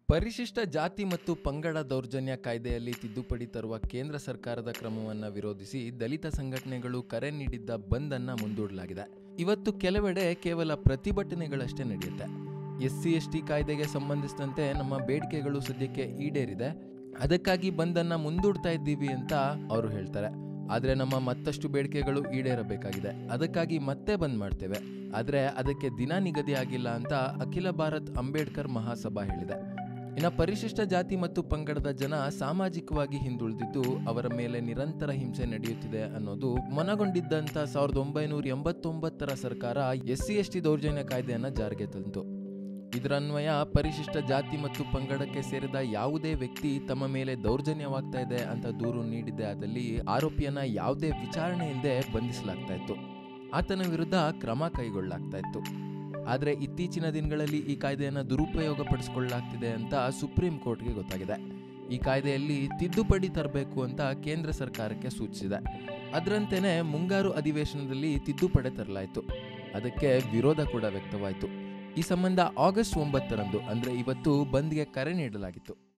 ಪರಿಶಿಷ್ಟ ಜಾತಿ ಮತ್ತು ಪಂಗಡ ದೌರ್ಜನ್ಯ ಕಾಯ್ದೆಯಲ್ಲಿ ತಿದ್ದುಪಡಿ ತರುವ ಕೇಂದ್ರ ಸರ್ಕಾರದ ಕ್ರಮವನ್ನು ವಿರೋಧಿಸಿ ದಲಿತ ಸಂಘಟನೆಗಳು ಕರೆ ನೀಡಿದ್ದ ಬಂದ್ ಅನ್ನು ಮುಂದೂಡಲಾಗಿದೆ. ಇವತ್ತು ಕೆಲವೆಡೆ ಕೇವಲ ಪ್ರತಿಭಟನೆಗಳಷ್ಟೇ ನಡೆಯುತ್ತೆ. SC/ST ಕಾಯ್ದೆಗೆ ಸಂಬಂಧಿಸಿದಂತೆ ನಮ್ಮ ಬೇಡಿಕೆಗಳು ಸದ್ಯಕ್ಕೆ ಈಡೇರಿದೆ, ಅದಕ್ಕಾಗಿ ಬಂದ್ ಅನ್ನು ಮುಂದೂಡ್ತಾ ಇದ್ದೀವಿ ಅಂತ ಅವರು ಹೇಳ್ತಾರೆ. ಆದರೆ ನಮ್ಮ ಮತ್ತಷ್ಟು ಬೇಡಿಕೆಗಳು ಈಡೇರಬೇಕಾಗಿದೆ, ಅದಕ್ಕಾಗಿ ಮತ್ತೆ ಬಂದ್ ಮಾಡ್ತೇವೆ, ಆದರೆ ಅದಕ್ಕೆ ದಿನ ನಿಗದಿ ಆಗಿಲ್ಲ ಅಂತ ಅಖಿಲ ಭಾರತ್ ಅಂಬೇಡ್ಕರ್ ಮಹಾಸಭಾ ಹೇಳಿದೆ. ಇನ್ನು ಪರಿಶಿಷ್ಟ ಜಾತಿ ಮತ್ತು ಪಂಗಡದ ಜನ ಸಾಮಾಜಿಕವಾಗಿ ಹಿಂದುಳಿದಿದ್ದು ಅವರ ಮೇಲೆ ನಿರಂತರ ಹಿಂಸೆ ನಡೆಯುತ್ತಿದೆ ಅನ್ನೋದು ಮನಗೊಂಡಿದ್ದಂಥ 1989ರ ಸರ್ಕಾರ SC/ST ದೌರ್ಜನ್ಯ ಕಾಯ್ದೆಯನ್ನು ಜಾರಿಗೆ ತಂತು. ಇದರನ್ವಯ ಪರಿಶಿಷ್ಟ ಜಾತಿ ಮತ್ತು ಪಂಗಡಕ್ಕೆ ಸೇರಿದ ಯಾವುದೇ ವ್ಯಕ್ತಿ ತಮ್ಮ ಮೇಲೆ ದೌರ್ಜನ್ಯವಾಗ್ತಾ ಇದೆ ಅಂತ ದೂರು ನೀಡಿದ್ದೆ ಆದಲ್ಲಿ ಆರೋಪಿಯನ್ನ ಯಾವುದೇ ವಿಚಾರಣೆ ಇಲ್ಲದೆ ಬಂಧಿಸಲಾಗ್ತಾ ಇತ್ತು, ಆತನ ವಿರುದ್ಧ ಕ್ರಮ ಕೈಗೊಳ್ಳಲಾಗ್ತಾ ಇತ್ತು. ಆದರೆ ಇತ್ತೀಚಿನ ದಿನಗಳಲ್ಲಿ ಈ ಕಾಯ್ದೆಯನ್ನು ದುರುಪಯೋಗ ಪಡಿಸಿಕೊಳ್ಳಲಾಗ್ತಿದೆ ಅಂತ ಸುಪ್ರೀಂ ಕೋರ್ಟ್ಗೆ ಗೊತ್ತಾಗಿದೆ. ಈ ಕಾಯ್ದೆಯಲ್ಲಿ ತಿದ್ದುಪಡಿ ತರಬೇಕು ಅಂತ ಕೇಂದ್ರ ಸರ್ಕಾರಕ್ಕೆ ಸೂಚಿಸಿದೆ. ಅದರಂತೆಯೇ ಮುಂಗಾರು ಅಧಿವೇಶನದಲ್ಲಿ ತಿದ್ದುಪಡಿ ತರಲಾಯಿತು. ಅದಕ್ಕೆ ವಿರೋಧ ಕೂಡ ವ್ಯಕ್ತವಾಯಿತು. ಈ ಸಂಬಂಧ ಆಗಸ್ಟ್ 9ರಂದು ಅಂದರೆ ಇವತ್ತು ಬಂದ್ಗೆ ಕರೆ ನೀಡಲಾಗಿತ್ತು.